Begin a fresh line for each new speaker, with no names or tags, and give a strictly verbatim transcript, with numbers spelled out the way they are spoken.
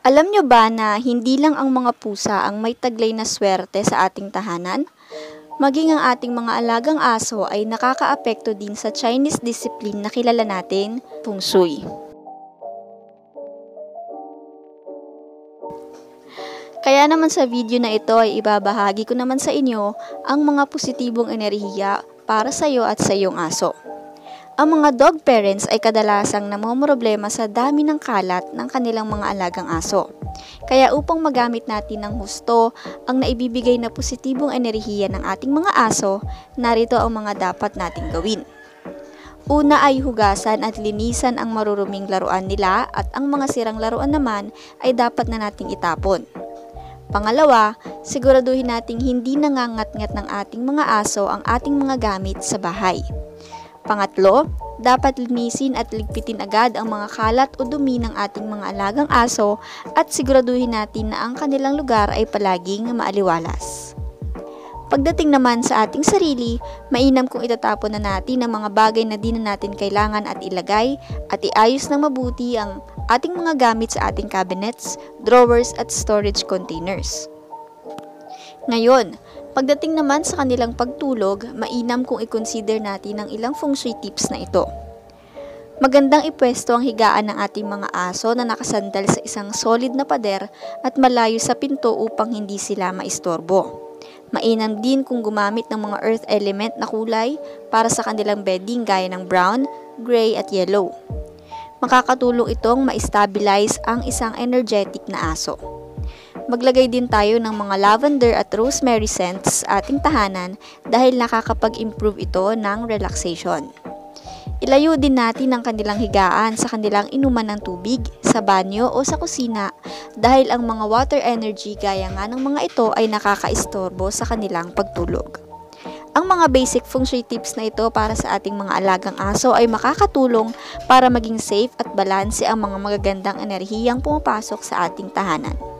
Alam nyo ba na hindi lang ang mga pusa ang may taglay na swerte sa ating tahanan? Maging ang ating mga alagang aso ay nakakaapekto din sa Chinese discipline na kilala natin, Feng Shui. Kaya naman sa video na ito ay ibabahagi ko naman sa inyo ang mga positibong enerhiya para sa iyo at sa iyong aso. Ang mga dog parents ay kadalasang namomroblema sa dami ng kalat ng kanilang mga alagang aso. Kaya upang magamit natin ng husto ang naibibigay na positibong enerhiya ng ating mga aso, narito ang mga dapat nating gawin. Una ay hugasan at linisan ang maruruming laruan nila at ang mga sirang laruan naman ay dapat na nating itapon. Pangalawa, siguraduhin nating hindi nangangat-ngat ng ating mga aso ang ating mga gamit sa bahay. Pangatlo, dapat linisin at ligpitin agad ang mga kalat o dumi ng ating mga alagang aso at siguraduhin natin na ang kanilang lugar ay palaging maaliwalas. Pagdating naman sa ating sarili, mainam kung itatapon na natin ang mga bagay na di na natin kailangan at ilagay at iayos ng mabuti ang ating mga gamit sa ating cabinets, drawers at storage containers. Ngayon, pagdating naman sa kanilang pagtulog, mainam kung i-consider natin ang ilang feng shui tips na ito. Magandang ipwesto ang higaan ng ating mga aso na nakasandal sa isang solid na pader at malayo sa pinto upang hindi sila maistorbo. Mainam din kung gumamit ng mga earth element na kulay para sa kanilang bedding gaya ng brown, gray at yellow. Makakatulong itong ma-stabilize ang isang energetic na aso. Maglagay din tayo ng mga lavender at rosemary scents sa ating tahanan dahil nakakapag-improve ito ng relaxation. Ilayo din natin ang kanilang higaan sa kanilang inuman ng tubig, sa banyo o sa kusina dahil ang mga water energy gaya nga ng mga ito ay nakakaistorbo sa kanilang pagtulog. Ang mga basic feng shui tips na ito para sa ating mga alagang aso ay makakatulong para maging safe at balanse ang mga magagandang enerhiyang pumapasok sa ating tahanan.